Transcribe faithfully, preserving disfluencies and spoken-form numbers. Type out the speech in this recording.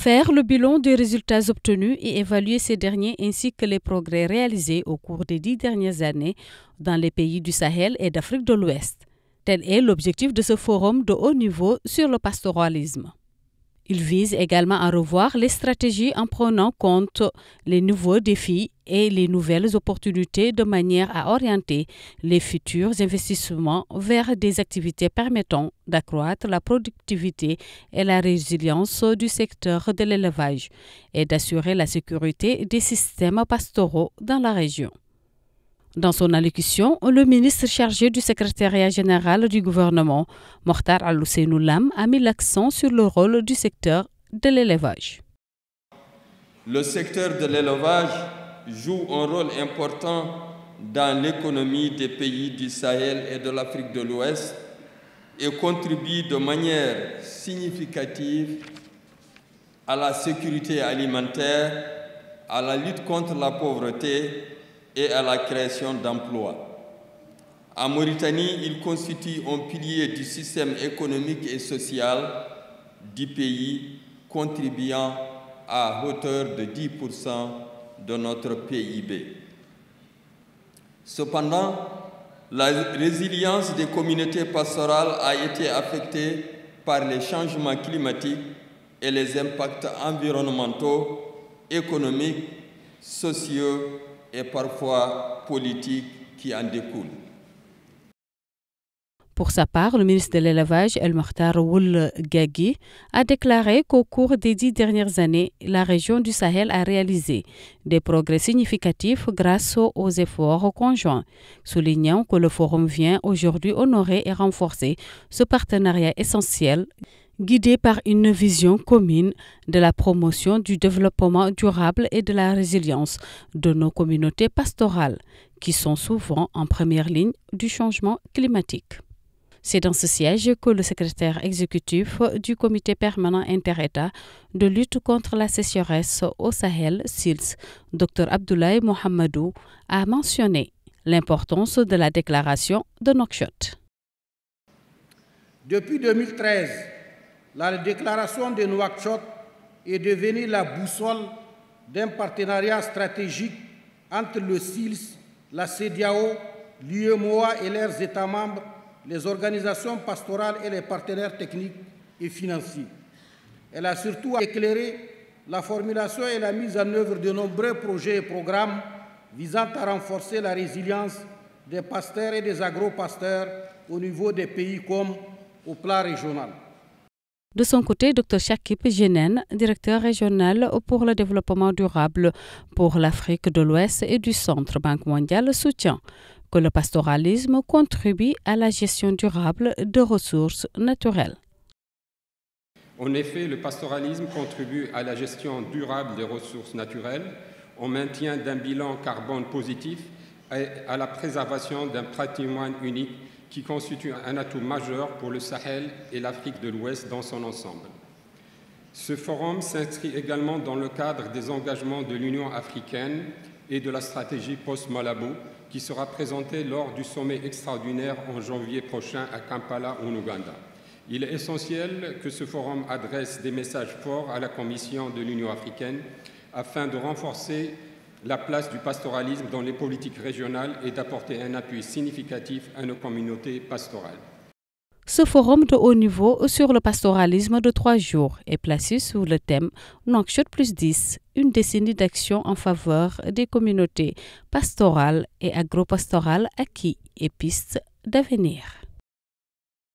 Faire le bilan des résultats obtenus et évaluer ces derniers ainsi que les progrès réalisés au cours des dix dernières années dans les pays du Sahel et d'Afrique de l'Ouest. Tel est l'objectif de ce forum de haut niveau sur le pastoralisme. Il vise également à revoir les stratégies en prenant compte les nouveaux défis et les nouvelles opportunités de manière à orienter les futurs investissements vers des activités permettant d'accroître la productivité et la résilience du secteur de l'élevage et d'assurer la sécurité des systèmes pastoraux dans la région. Dans son allocution, le ministre chargé du secrétariat général du gouvernement, Mokhtar Al-Ousseynou Lam, a mis l'accent sur le rôle du secteur de l'élevage. Le secteur de l'élevage joue un rôle important dans l'économie des pays du Sahel et de l'Afrique de l'Ouest et contribue de manière significative à la sécurité alimentaire, à la lutte contre la pauvreté et à la création d'emplois. En Mauritanie, il constitue un pilier du système économique et social du pays, contribuant à hauteur de dix pour cent de notre P I B. Cependant, la résilience des communautés pastorales a été affectée par les changements climatiques et les impacts environnementaux, économiques, sociaux et parfois politiques qui en découlent. Pour sa part, le ministre de l'Élevage, El Mokhtar Ould Ghagui, a déclaré qu'au cours des dix dernières années, la région du Sahel a réalisé des progrès significatifs grâce aux efforts conjoints, soulignant que le forum vient aujourd'hui honorer et renforcer ce partenariat essentiel guidé par une vision commune de la promotion du développement durable et de la résilience de nos communautés pastorales, qui sont souvent en première ligne du changement climatique. C'est dans ce siège que le secrétaire exécutif du Comité permanent inter-État de lutte contre la sécheresse au Sahel, S I L S, Dr Abdoulaye Mohamedou, a mentionné l'importance de la déclaration de Nouakchott. Depuis deux mille treize, la déclaration de Nouakchott est devenue la boussole d'un partenariat stratégique entre le S I L S, la CEDEAO, l'U E M O A et leurs États membres, les organisations pastorales et les partenaires techniques et financiers. Elle a surtout éclairé la formulation et la mise en œuvre de nombreux projets et programmes visant à renforcer la résilience des pasteurs et des agro-pasteurs au niveau des pays comme au plan régional. De son côté, Dr Chakib Jenen, directeur régional pour le développement durable pour l'Afrique de l'Ouest et du Centre Banque mondiale, soutient que le pastoralisme contribue à la gestion durable de ressources naturelles. En effet, le pastoralisme contribue à la gestion durable des ressources naturelles, au maintien d'un bilan carbone positif et à la préservation d'un patrimoine unique qui constitue un atout majeur pour le Sahel et l'Afrique de l'Ouest dans son ensemble. Ce forum s'inscrit également dans le cadre des engagements de l'Union africaine et de la stratégie post-Malabo qui sera présentée lors du sommet extraordinaire en janvier prochain à Kampala, en Ouganda. Il est essentiel que ce forum adresse des messages forts à la Commission de l'Union africaine afin de renforcer la place du pastoralisme dans les politiques régionales et d'apporter un appui significatif à nos communautés pastorales. Ce forum de haut niveau sur le pastoralisme de trois jours est placé sous le thème Nouakchott plus dix, une décennie d'action en faveur des communautés pastorales et agro-pastorales acquis et pistes d'avenir.